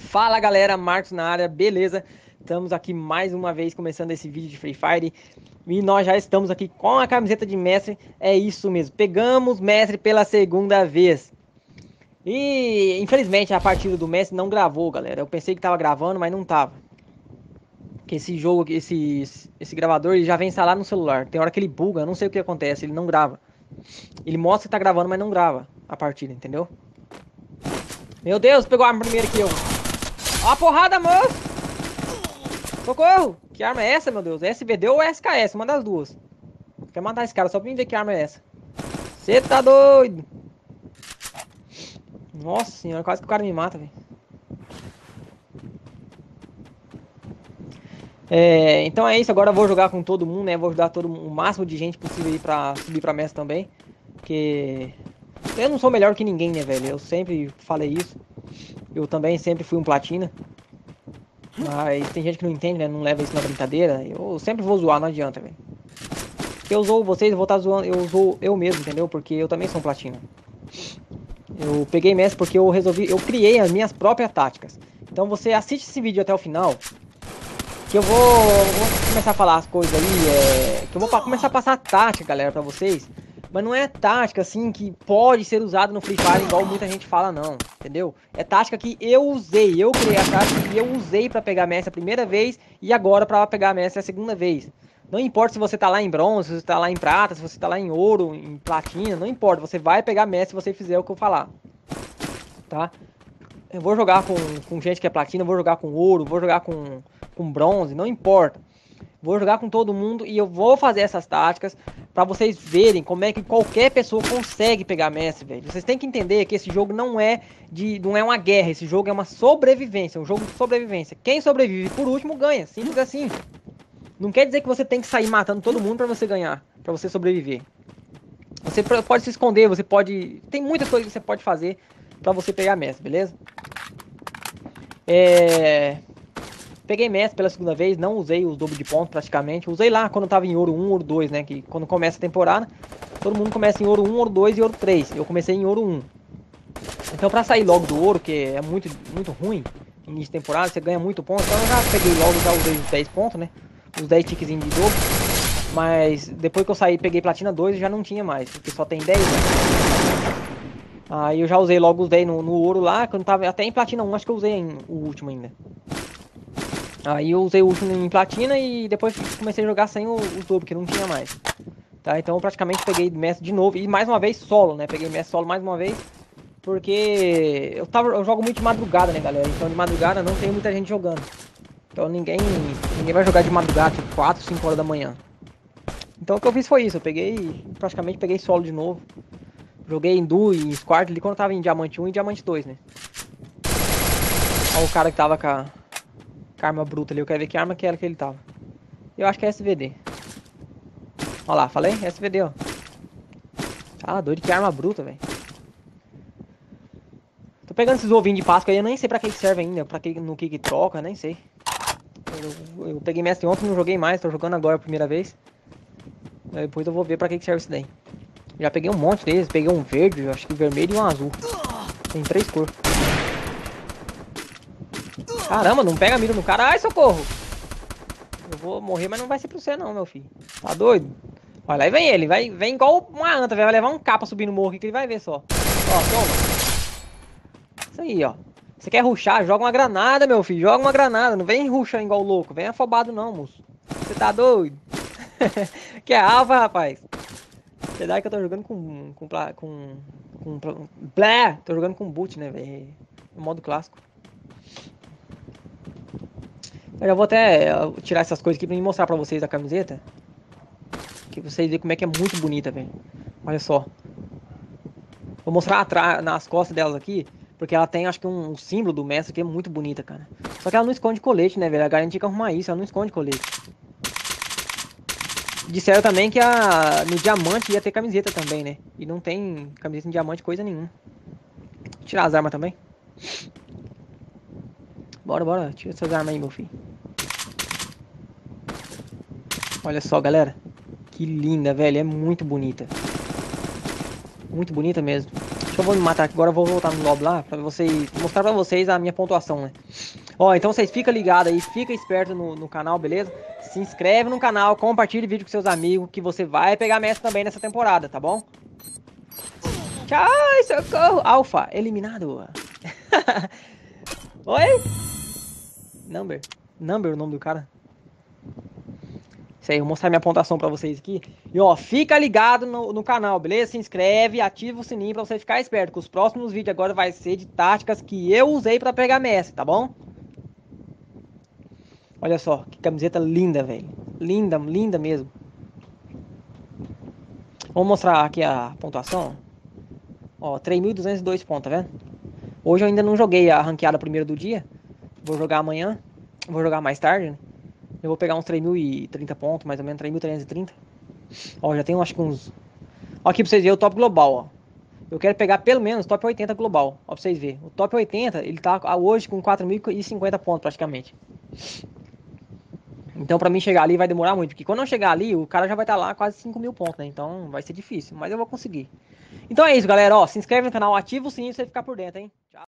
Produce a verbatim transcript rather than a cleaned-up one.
Fala galera, Marcos na área, beleza? Estamos aqui mais uma vez começando esse vídeo de Free Fire e nós já estamos aqui com a camiseta de mestre, é isso mesmo, pegamos mestre pela segunda vez. E infelizmente a partida do mestre não gravou, galera, eu pensei que tava gravando, mas não tava. Que esse jogo, esse, esse gravador ele já vem instalado no celular, tem hora que ele buga, eu não sei o que acontece, ele não grava. Ele mostra que tá gravando, mas não grava a partida, entendeu? Meu Deus, pegou a arma primeiro que eu. Ó a porrada, moço! Socorro! Que arma é essa, meu Deus? S V D ou S K S? Uma das duas. Quer matar esse cara só pra mim ver que arma é essa. Você tá doido? Nossa senhora, quase que o cara me mata, velho. É, então é isso, agora eu vou jogar com todo mundo, né? Vou ajudar todo, o máximo de gente possível aí pra subir pra mestre também. Porque eu não sou melhor que ninguém, né, velho? Eu sempre falei isso. Eu também sempre fui um platina. Mas tem gente que não entende, né? Não leva isso na brincadeira. Eu sempre vou zoar, não adianta, velho. Eu zoo vocês, eu vou estar zoando, eu zoo eu mesmo, entendeu? Porque eu também sou um platina. Eu peguei mestre porque eu resolvi, eu criei as minhas próprias táticas. Então você assiste esse vídeo até o final. Que eu vou, vou começar a falar as coisas aí, é, que eu vou começar a passar a tática, galera, pra vocês. Mas não é tática, assim, que pode ser usada no Free Fire igual muita gente fala, não. Entendeu? É tática que eu usei, eu criei a tática e eu usei pra pegar a mestre a primeira vez e agora pra pegar a mestre a segunda vez. Não importa se você tá lá em bronze, se você tá lá em prata, se você tá lá em ouro, em platina, não importa. Você vai pegar a mestre se você fizer o que eu falar. Tá? Eu vou jogar com, com gente que é platina, vou jogar com ouro, vou jogar com, com bronze, não importa. Vou jogar com todo mundo e eu vou fazer essas táticas pra vocês verem como é que qualquer pessoa consegue pegar mestre, velho. Vocês têm que entender que esse jogo não é de, não é uma guerra, esse jogo é uma sobrevivência, um jogo de sobrevivência. Quem sobrevive por último ganha, simples assim. Não quer dizer que você tem que sair matando todo mundo pra você ganhar, pra você sobreviver. Você pode se esconder, você pode, tem muitas coisas que você pode fazer pra você pegar mestre, beleza? É... Peguei mestre pela segunda vez, não usei os dobro de pontos praticamente. Usei lá quando eu tava em ouro um, ouro dois, né? Que quando começa a temporada, todo mundo começa em ouro um, ouro dois e ouro três. Eu comecei em ouro um. Então pra sair logo do ouro, que é muito, muito ruim, início de temporada, você ganha muito ponto. Então eu já peguei logo, já usei os dez pontos, né? Os dez tickzinhos de dobro. Mas depois que eu saí, peguei platina dois e já não tinha mais, porque só tem dez, né? Aí eu já usei logo os dez no, no ouro lá, quando tava até em platina um, acho que eu usei em, o último ainda. Aí eu usei o último em platina e depois comecei a jogar sem o, o dobro, que não tinha mais. Tá, então eu praticamente peguei mestre de novo, e mais uma vez solo, né? Peguei mestre solo mais uma vez, porque eu, tava, eu jogo muito de madrugada, né, galera? Então de madrugada não tem muita gente jogando. Então ninguém, ninguém vai jogar de madrugada, tipo quatro, cinco horas da manhã. Então o que eu fiz foi isso, eu peguei, praticamente peguei solo de novo. Joguei em duo e em squad ali quando eu tava em diamante um e diamante dois, né? Olha o cara que tava com a... arma bruta ali, eu quero ver que arma que era que ele tava. Eu acho que é S V D. Olha lá, falei? S V D, ó. Ah, doido, que arma bruta, velho. Tô pegando esses ovinhos de Páscoa aí, eu nem sei pra que serve ainda, pra que, no que que troca, nem sei. Eu, eu peguei mestre ontem, não joguei mais, tô jogando agora a primeira vez. Depois eu vou ver pra que que serve isso daí. Já peguei um monte deles, peguei um verde, acho que vermelho e um azul. Tem três cores. Caramba, não pega a mira no cara. Ai, socorro! Eu vou morrer, mas não vai ser pra você não, meu filho. Tá doido? Olha, aí vem ele. Vai, vem igual uma anta, vai levar um capa subir no morro aqui que ele vai ver só. Ó, toma. Isso aí, ó. Você quer rushar? Joga uma granada, meu filho. Joga uma granada. Não vem rushando igual louco. Vem afobado não, moço. Você tá doido? Que é alfa, rapaz. Verdade que eu tô jogando com... Com... Com... com, com blé! Tô jogando com boot, né, velho? No modo clássico. Eu já vou até tirar essas coisas aqui pra me mostrar pra vocês a camiseta. Que vocês verem como é que é muito bonita, velho. Olha só. Vou mostrar atrás, nas costas delas aqui. Porque ela tem, acho que um, um símbolo do mestre que é muito bonita, cara. Só que ela não esconde colete, né, velho? A galera tinha que arrumar isso, ela não esconde colete. Disseram também que a, no diamante ia ter camiseta também, né? E não tem camiseta em diamante coisa nenhuma. Vou tirar as armas também. Bora, bora. Tira essas armas aí, meu filho. Olha só, galera. Que linda, velho. É muito bonita. Muito bonita mesmo. Deixa eu vou me matar aqui agora, eu vou voltar no lobby lá pra vocês, mostrar pra vocês a minha pontuação, né? Ó, então vocês ficam ligados aí, fica esperto no, no canal, beleza? Se inscreve no canal, compartilha o vídeo com seus amigos, que você vai pegar mestre também nessa temporada, tá bom? Tchau, socorro! Alpha, eliminado. Oi? Number. Number, o nome do cara. Isso aí, vou mostrar minha pontuação pra vocês aqui. E ó, fica ligado no, no canal, beleza? Se inscreve, ativa o sininho pra você ficar esperto. Que os próximos vídeos agora vai ser de táticas que eu usei pra pegar mestre, tá bom? Olha só, que camiseta linda, velho. Linda, linda mesmo. Vou mostrar aqui a pontuação. Ó, três mil duzentos e dois pontos, tá vendo? Hoje eu ainda não joguei a ranqueada primeiro do dia. Vou jogar amanhã. Vou jogar mais tarde, né? Eu vou pegar uns três mil e trinta pontos, mais ou menos, três mil trezentos e trinta. Ó, já tenho acho que uns... Ó, aqui pra vocês verem o top global, ó. Eu quero pegar pelo menos top oitenta global, ó, pra vocês verem. O top oitenta, ele tá hoje com quatro mil e cinquenta pontos praticamente. Então pra mim chegar ali vai demorar muito, porque quando eu chegar ali, o cara já vai estar tá lá quase cinco mil pontos, né? Então vai ser difícil, mas eu vou conseguir. Então é isso, galera, ó, se inscreve no canal, ativa o sininho pra você ficar por dentro, hein? Tchau.